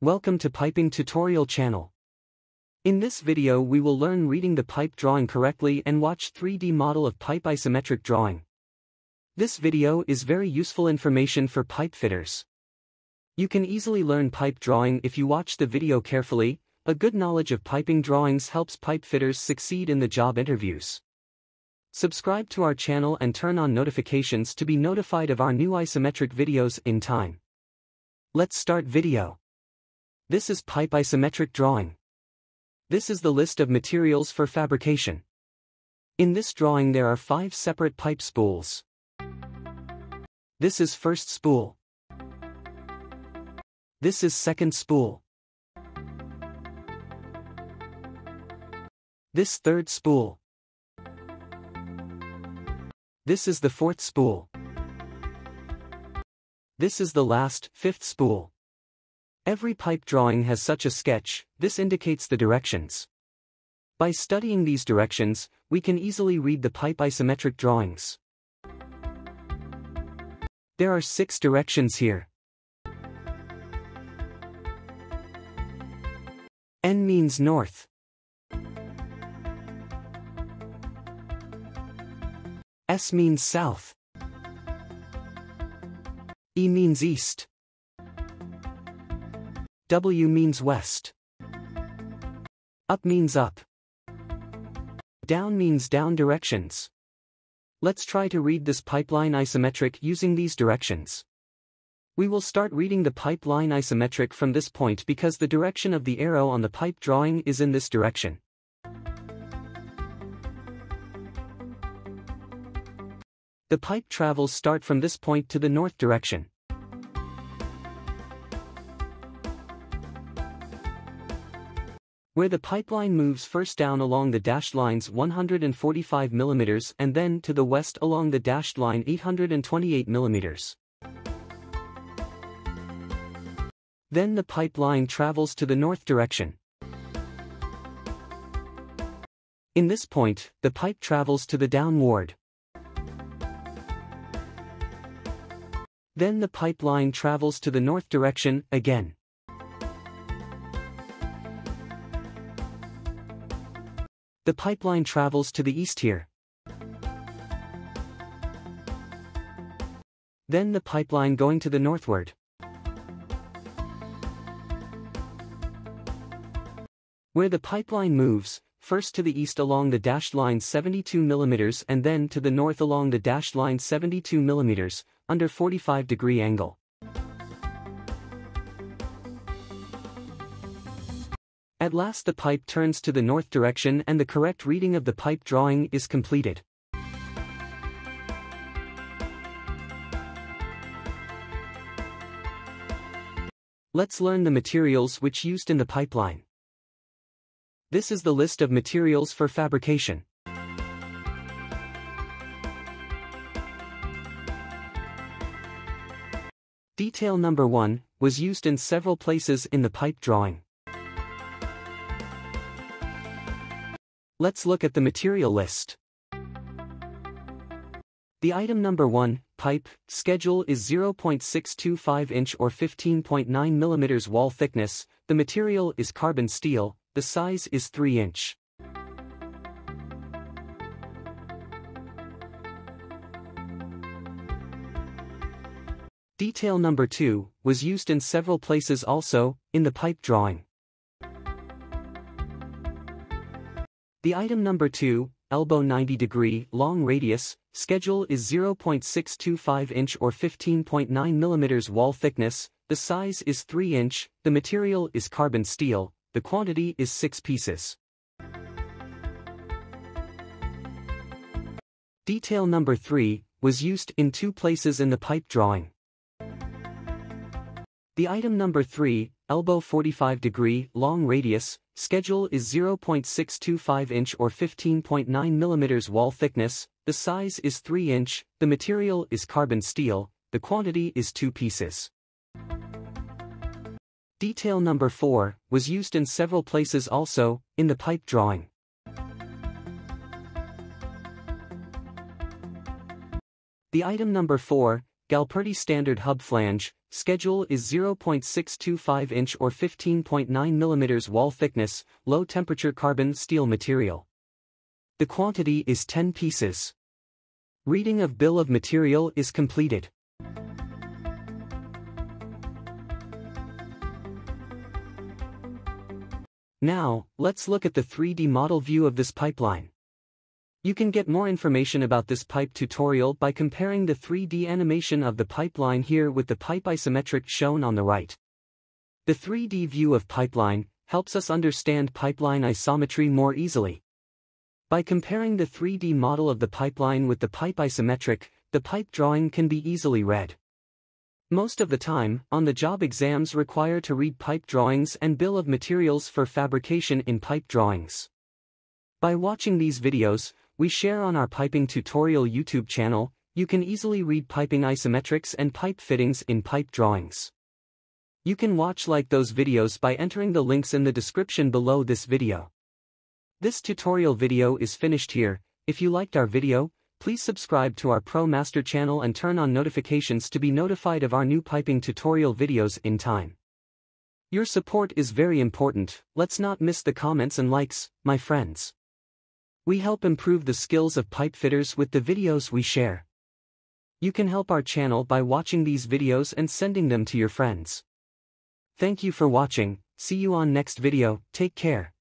Welcome to Piping Tutorial channel. In this video we will learn reading the pipe drawing correctly and watch 3D model of pipe isometric drawing. This video is very useful information for pipe fitters. You can easily learn pipe drawing if you watch the video carefully. A good knowledge of piping drawings helps pipe fitters succeed in the job interviews. Subscribe to our channel and turn on notifications to be notified of our new isometric videos in time. Let's start video. This is pipe isometric drawing. This is the list of materials for fabrication. In this drawing there are 5 separate pipe spools. This is first spool. This is second spool. This third spool. This is the fourth spool. This is the last, fifth spool. Every pipe drawing has such a sketch. This indicates the directions. By studying these directions, we can easily read the pipe isometric drawings. There are 6 directions here. N means north. S means south. E means east. W means west. Up means up. Down means down directions. Let's try to read this pipeline isometric using these directions. We will start reading the pipeline isometric from this point because the direction of the arrow on the pipe drawing is in this direction. The pipe travels start from this point to the north direction. Where the pipeline moves first down along the dashed lines 145 mm and then to the west along the dashed line 828 mm. Then the pipeline travels to the north direction. In this point, the pipe travels to the downward. Then the pipeline travels to the north direction again. The pipeline travels to the east here. Then the pipeline going to the northward. Where the pipeline moves, first to the east along the dashed line 72 mm and then to the north along the dashed line 72 mm, under 45-degree angle. At last the pipe turns to the north direction and the correct reading of the pipe drawing is completed. Let's learn the materials which used in the pipeline. This is the list of materials for fabrication. Detail number 1 was used in several places in the pipe drawing. Let's look at the material list. The item number 1, pipe, schedule is 0.625 inch or 15.9 mm wall thickness, the material is carbon steel, the size is 3 inch. Detail number 2 was used in several places also, in the pipe drawing. The item number 2, elbow 90 degree, long radius, schedule is 0.625 inch or 15.9 mm wall thickness, the size is 3 inch, the material is carbon steel, the quantity is 6 pieces. Detail number 3 was used in 2 places in the pipe drawing. The item number 3, elbow 45 degree, long radius, schedule is 0.625 inch or 15.9 mm wall thickness, the size is 3 inch, the material is carbon steel, the quantity is 2 pieces. Detail number 4 was used in several places also, in the pipe drawing. The item number 4, Galperti standard hub flange, schedule is 0.625 inch or 15.9 mm wall thickness, low temperature carbon steel material. The quantity is 10 pieces. Reading of bill of material is completed. Now, let's look at the 3D model view of this pipeline. You can get more information about this pipe tutorial by comparing the 3D animation of the pipeline here with the pipe isometric shown on the right. The 3D view of pipeline helps us understand pipeline isometry more easily. By comparing the 3D model of the pipeline with the pipe isometric, the pipe drawing can be easily read. Most of the time, on-the-job exams require to read pipe drawings and bill of materials for fabrication in pipe drawings. By watching these videos, we share on our piping tutorial YouTube channel, you can easily read piping isometrics and pipe fittings in pipe drawings. You can watch like those videos by entering the links in the description below this video. This tutorial video is finished here. If you liked our video, please subscribe to our Pro Master channel and turn on notifications to be notified of our new piping tutorial videos in time. Your support is very important. Let's not miss the comments and likes, my friends. We help improve the skills of pipe fitters with the videos we share. You can help our channel by watching these videos and sending them to your friends. Thank you for watching. See you on next video. Take care.